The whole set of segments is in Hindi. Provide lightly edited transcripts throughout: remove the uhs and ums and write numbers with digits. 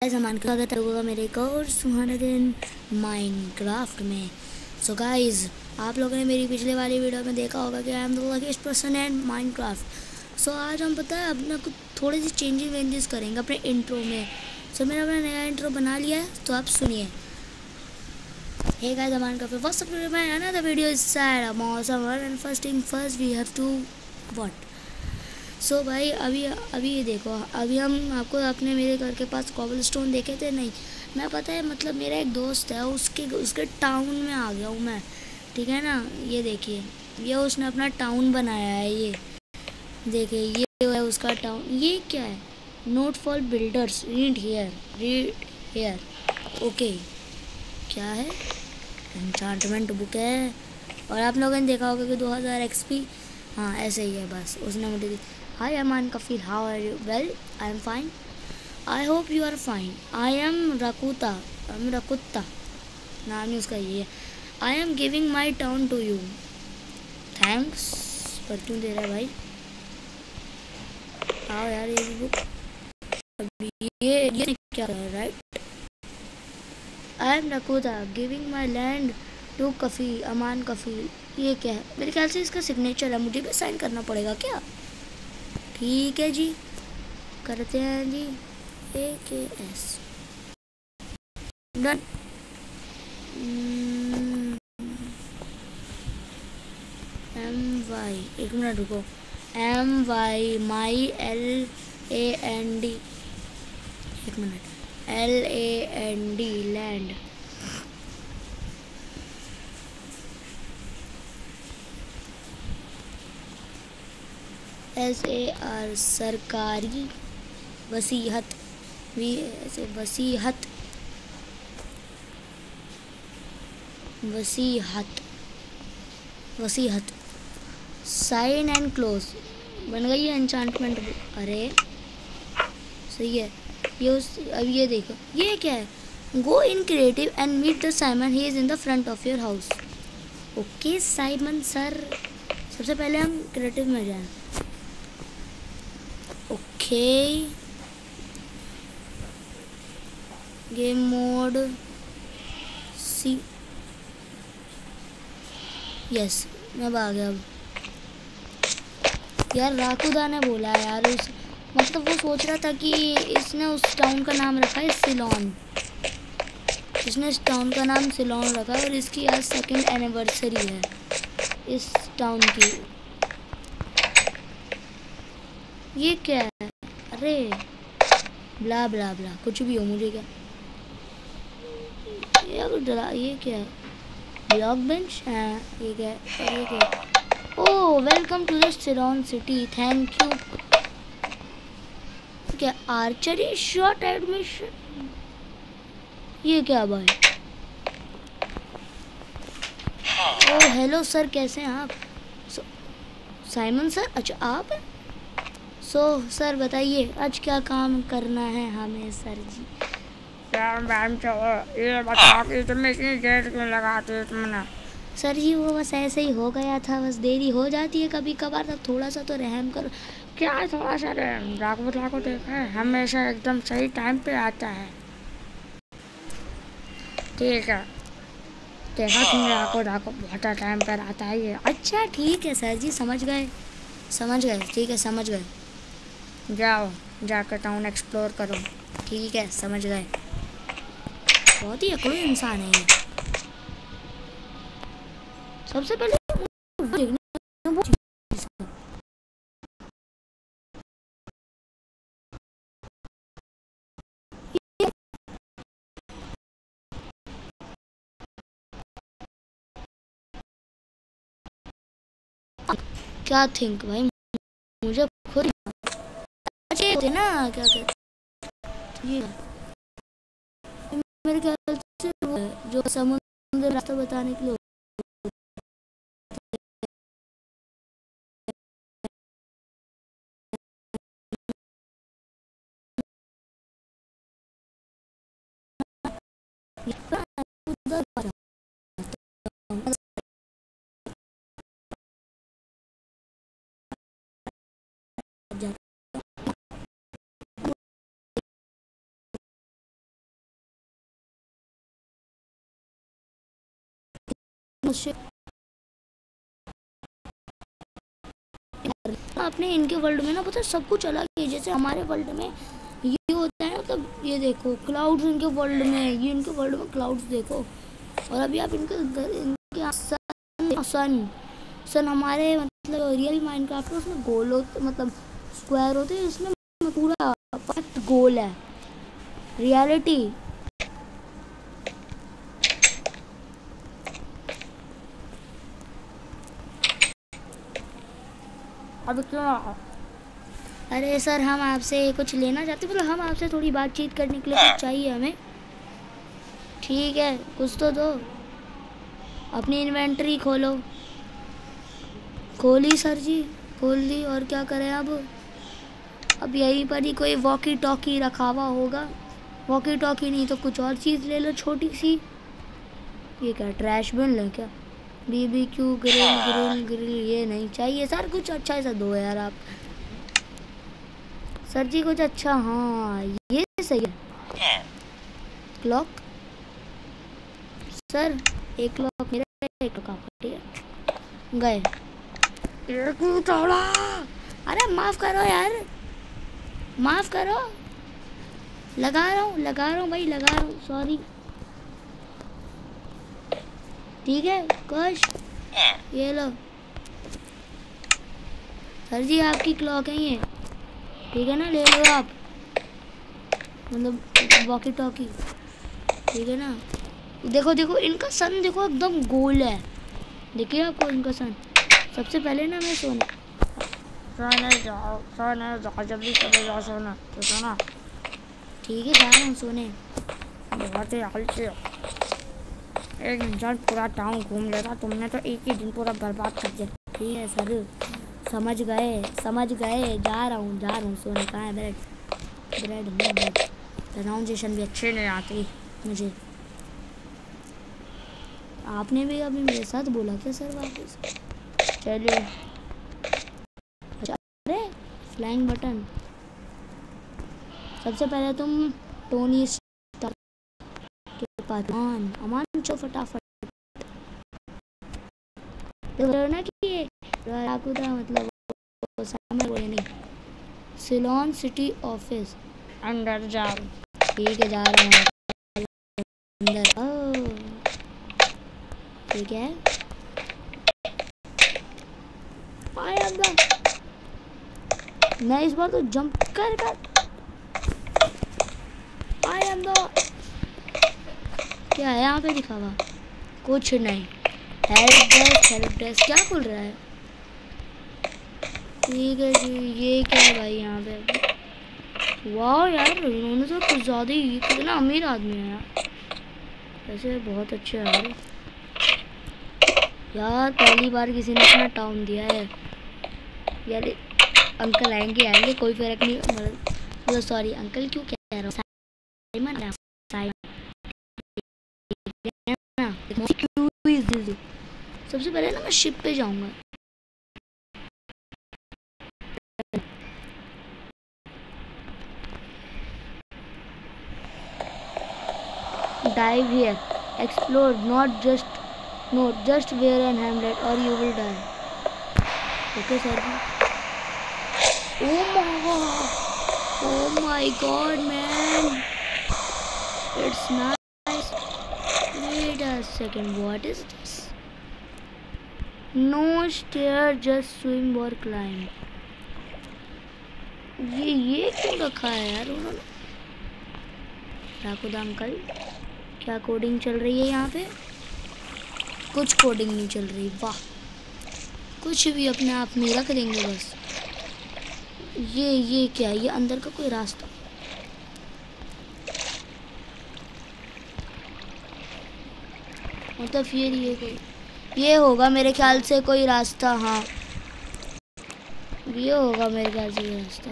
सामान का स्वागत होगा मेरे एक और सुहाना दिन माइनक्राफ्ट में। सो गाइज, आप लोगों ने मेरी पिछले वाली वीडियो में देखा होगा कि I am the luckiest person in Minecraft. So आज हम पता है अपना कुछ थोड़े से चेंजेस करेंगे अपने इंट्रो में। सो मैंने अपना नया इंट्रो बना लिया है, तो आप सुनिए। Hey guys, Minecraft first another video is said awesome and first we have to what। So भाई अभी ये देखो, अभी हम आपको अपने मेरे घर के पास कॉबलस्टोन देखे थे नहीं। मैं पता है मतलब मेरा एक दोस्त है, उसके टाउन में आ गया हूँ मैं, ठीक है ना। ये देखिए, ये उसने अपना टाउन बनाया है। ये देखिए, ये है उसका टाउन। ये क्या है? Note for builders, read here okay. क्या है? एन्चांटमेंट बुक है। और आप लोगों ने देखा होगा कि 2000 एक्सपी, हाँ ऐसे ही है बस। उसने मुझे दी। Hi Aman Kafir, how are you? Well, I am fine. I hope you are fine. I am Rakutta. नाम ही उसका ये है। I am giving my town to you. Thanks. पर क्यों दे रहा है भाई? आओ यार, ये बुक अभी ये क्या कर रहा है? Right, I am Rakutta giving my land to Kafi Aman Kafeel. ये क्या है? मेरे ख्याल से इसका सिग्नेचर है, मुझे भी साइन करना पड़ेगा क्या? ठीक है जी, करते हैं जी। AKS done. MY, एक मिनट रुको। MY माई LAND, एक मिनट। LAND land. SAR सरकारी वसीहत। वसीहत साइन एंड क्लोज। बन गई है एन्चांटमेंट बुक। अरे सही है ये। अब ये देखो, ये क्या है? Go in creative and meet the Simon, he is in the front of your house. Okay Simon sir, सबसे पहले हम क्रिएटिव में जाएं। Okay, game mode C, yes मैं आ गया। अब यार राकुदा ने बोला है यार, उस मतलब वो सोच रहा था कि इसने उस टाउन का नाम रखा है सिलोन। इसने इस टाउन का नाम सिलोन रखा है और इसकी आज 2nd एनिवर्सरी है इस टाउन की। ये क्या है? अरे ब्ला ब्ला ब्ला, कुछ भी हो, मुझे क्या ये क्या है? ब्लॉक बेंच है। ये क्या है? और ये क्या है? Oh, welcome to the Ceylon city, thank you. क्या? Archery shot admission. ये क्या भाई? ओह हेलो सर, कैसे हैं आप? साइमन सर, अच्छा आप हैं। सर बताइए आज क्या काम करना है हमें सर जी? ये बताओ कि तुमने इतनी देर क्यों लगाती हो तुमने? सर जी वो बस ऐसे ही हो गया था, बस देरी हो जाती है कभी कभार, तब थोड़ा सा तो रहम करो। क्या थोड़ा सा राघवला को देखा है, हमेशा एकदम सही टाइम पे आता है। ठीक है, देखा तुमने राघव बहुत टाइम पर आता है ये। अच्छा ठीक है सर जी, समझ गए ठीक है, समझ गए। जाओ जाकर टाउन एक्सप्लोर करो। ठीक है, समझ गए। बहुत ही अकड़ू इंसान है ये। सबसे पहले क्या थिंक भाई, मुझे खुद अच्छे थे ना, क्या कहते ये मेरे ख्याल से वो है जो समुद्र रास्ता बताने के लिए अपने इनके वर्ल्ड में ना पता है सब कुछ अलग है। जैसे हमारे वर्ल्ड में ये होता है, मतलब ये देखो क्लाउड्स इनके वर्ल्ड में, ये इनके वर्ल्ड में क्लाउड्स देखो। और अभी आप इनके सन हमारे मतलब रियल माइनक्राफ्ट है, उसमें गोल होते मतलब स्क्वायर होते हैं, इसमें पूरा परफेक्ट गोल है रियलिटी। अब क्यों? अरे सर हम आपसे कुछ लेना चाहते, मतलब हम आपसे थोड़ी बातचीत करने के लिए कुछ चाहिए हमें। ठीक है कुछ तो दो। अपनी इन्वेंटरी खोलो। खोली सर जी, खोल दी। और क्या करें अब यहीं पर ही कोई वॉकी टॉकी रखा हुआ होगा। वॉकी टॉकी नहीं तो कुछ और चीज़ ले लो छोटी सी। ये क्या ट्रैश बिन है क्या? BBQ ग्रिल ये नहीं चाहिए सर, कुछ अच्छा सा दो यार आप। सर जी कुछ अच्छा, हाँ ये सही है। क्लॉक सर, एक क्लॉक मेरा, एक क्लॉक आपका, ठीक है गए। अरे माफ़ करो यार, माफ़ करो। लगा रहा हूँ भाई, लगा रहा हूँ, सॉरी। ठीक है कुछ ये लो सर जी, आपकी क्लॉक है ये, ठीक है ना, ले लो आप, मतलब वॉकी टॉकी, ठीक है ना। देखो देखो इनका सन देखो एकदम गोल है, देखिए आपको इनका सन। सबसे पहले ना मैं सोने जाओ जल्दी चले जाओ सोना, तो सोना। ठीक है जा रहा हूँ सोने। बहुत ही आलसी हो, एक इंसान पूरा टाउन घूम लेता, तुमने तो एक ही दिन पूरा बर्बाद कर दिया। ठीक है सर, समझ गए, जा रहा हूँ सोने। कहाँ है ब्रेड? प्रोनाउंसिएशन भी अच्छे नहीं आती मुझे। आपने भी अभी मेरे साथ बोला क्या सर वापस? चलिए। अरे फ्लाइंग बटन, सबसे पहले तुम टोनी के पास अमान चो फटाफट ना कि मतलब सामने बोले नहीं। सिलोन सिटी ऑफिस अंदर जाओ। ठीक है जा रहा हूँ अंदर। ठीक है आए अंदर। मैं इस बार तो जंप कर आए अंदर। क्या है यहाँ पे लिखा हुआ? कुछ नहीं। हेल्प डेस्क क्या खुल रहा है? ठीक है जी, ये क्या है भाई यहाँ पे? वाह यार इन्होंने तो कुछ ज़्यादा ही, कितना अमीर आदमी है यार, वैसे बहुत अच्छे है यार। पहली बार किसी ने अपना टाउन दिया है यार। अंकल आएंगे कोई फर्क नहीं, मतलब सॉरी अंकल क्यों कह रहा हूँ, सबसे पहले ना मैं शिप पे जाऊंगा। Dive here, explore, just wear an helmet or you will die. Okay sir ji. Oh my god man, it's nice। Wait a second, what is this? No stair, just swim or climb। ये क्यों रखा है यार उन्होंने? राकुदा अंकल क्या कोडिंग चल रही है यहाँ पे? कुछ कोडिंग नहीं चल रही। वाह, कुछ भी अपने आप में रख देंगे बस। ये क्या है? ये अंदर का कोई रास्ता? मतलब फिर ये होगा मेरे ख्याल से कोई रास्ता। हाँ ये होगा मेरे ख्याल से ये रास्ता।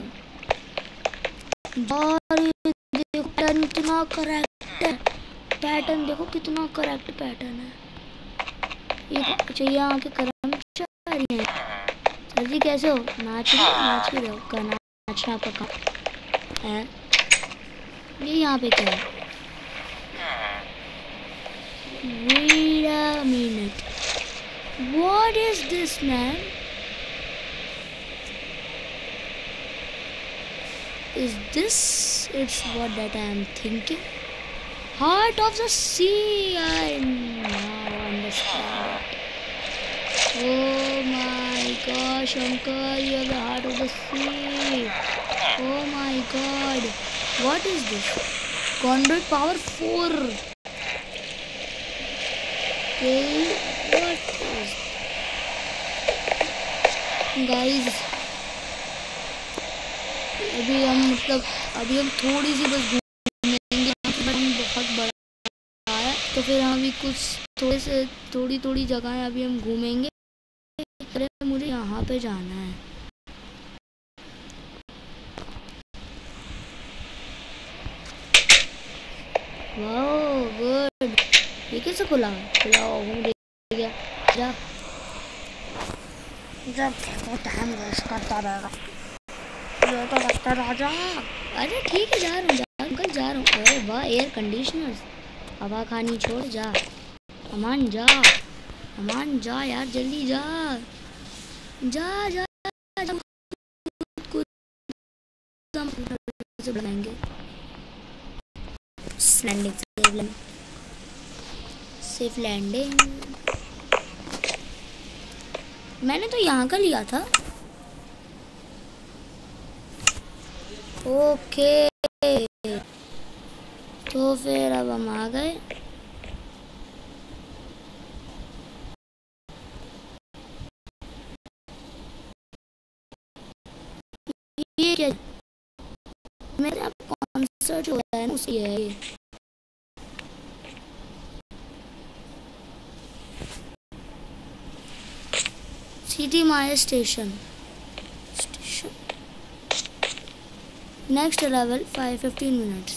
और देखो पैटर्न कितना करेक्ट है, पैटर्न देखो कितना करेक्ट पैटर्न है। ये अच्छा यहाँ के कर्मचारी हैं। सर जी कैसे हो? नाच ही रहो का नाचना आपका काम है। ये यहाँ पे क्या है? Wait a minute, What is this, man? Is this it's what that I am thinking? Heart of the sea. I now understand it. Oh my gosh, uncle, you have the heart of the sea. Oh my god. What is this? Conduit power 4. Okay, what is guys? अभी हम थोड़ी सी बस घूमेंगे, बहुत बड़ा है तो फिर हम अभी कुछ थोड़ी जगह अभी हम घूमेंगे। मुझे यहाँ पे जाना है। Wow good. ये कैसे खुला घूम गया। जा जब टाइम वेस्ट करता रहेगा तो लगता राजा। अरे ठीक है, जा रहा हूँ अंकल, जा रहा हूँ। अरे वाह, एयर कंडीशनर। हवा खानी छोड़, जा अमान, जा अमान, जा यार, जल्दी जा जा जा, से बनाएंगे। Safe landing. मैंने तो यहाँ का लिया था। ओके तो फिर अब हम आ गए। ये क्या मेरा कॉन्सर्ट हो रहा है ना, उसी है ये। City Maya station. Next arrival 5-15 minutes.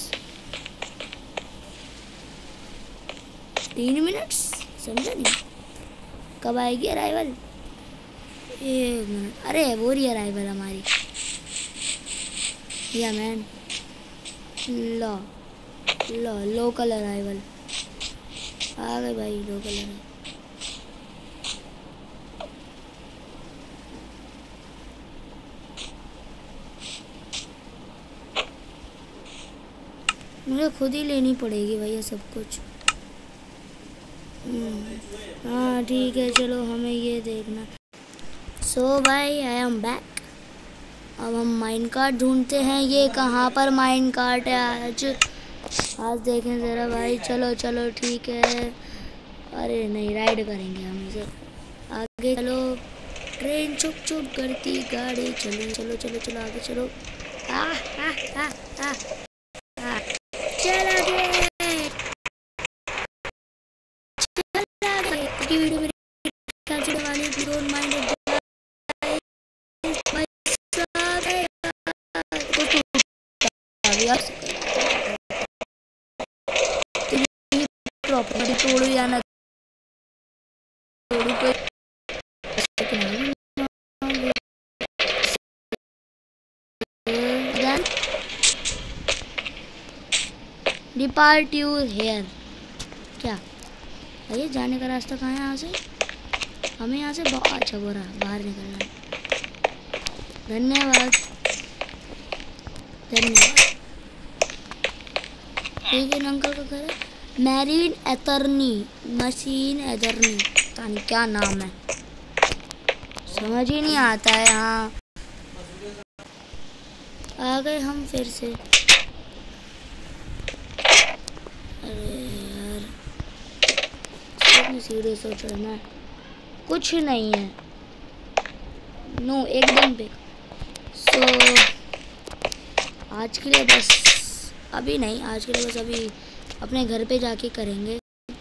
3 minutes समझा नहीं, कब आएगी अराइवल? 1 मिनट। अरे वो रही अराइवल हमारी। या मैन, लोकल अराइवल आ गए भाई, लोकल अराइवल। मुझे खुद ही लेनी पड़ेगी भैया सब कुछ। हाँ ठीक है, चलो हमें ये देखना। सो भाई आई एम बैक। अब हम माइन कार्ट ढूंढते हैं। ये कहाँ पर माइन कार्ट है आज देखें ज़रा भाई। चलो चलो ठीक है। अरे नहीं, राइड करेंगे हम इसे। आगे चलो, ट्रेन चुप चुप करती गाड़ी। चलो चलो चलो चलो आगे चलो। चला गए। वीडियो मेरी कैप्चर वाली, डोंट माइंड इट। प्रॉपर्टी तोड़ो या ना तोड़ो, कोई डिपार्ट यू हेयर। क्या भैया जाने का रास्ता कहाँ है? यहाँ से हमें यहाँ से बहुत अच्छा हो रहा बाहर निकलना है। धन्यवाद धन्यवाद। ठीक है, अंकल का घर है। मैरीन एथर्नी, मशीन एथर्नी, पता नहीं क्या नाम है, समझ ही नहीं आता है। हाँ आ गए हम फिर से। अरे यार सीरियस सोच रहा मैं, कुछ नहीं है। नो एकदम पे। सो आज के लिए बस अभी नहीं, आज के लिए बस अभी अपने घर पे जाके करेंगे।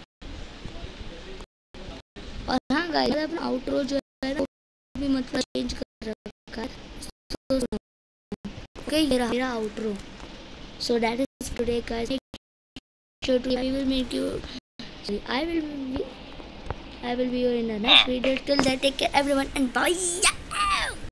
और हाँ गाइस, अपना आउटरो जो है वो भी मतलब चेंज कर रखा है। ओके ये रहा मेरा outro. So that is today guys. Sure to I will meet you. I will be here in the next video. Till then, take care everyone and bye.